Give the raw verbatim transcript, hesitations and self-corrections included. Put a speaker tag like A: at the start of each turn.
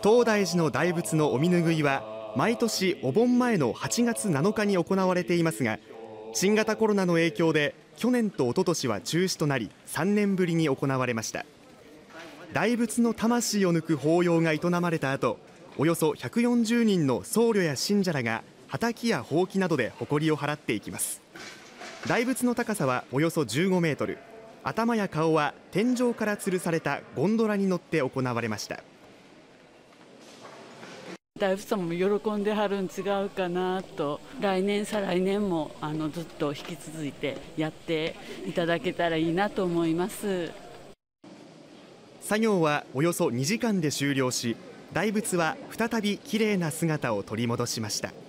A: 東大寺の大仏のお身拭いは毎年お盆前のはちがつなのかに行われていますが、新型コロナの影響で去年と一昨年は中止となり、さんねんぶりに行われました。大仏の魂を抜く法要が営まれた後、およそひゃくよんじゅうにんの僧侶や信者らが畑やほうきなどで埃を払っていきます。大仏の高さはおよそじゅうごメートル、頭や顔は天井から吊るされたゴンドラに乗って行われました。
B: 大仏様も喜んではるん違うかなと、来年再来年もあのずっと引き続いてやっていただけたらいいなと思います。
A: 作業はおよそにじかんで終了し、大仏は再びきれいな姿を取り戻しました。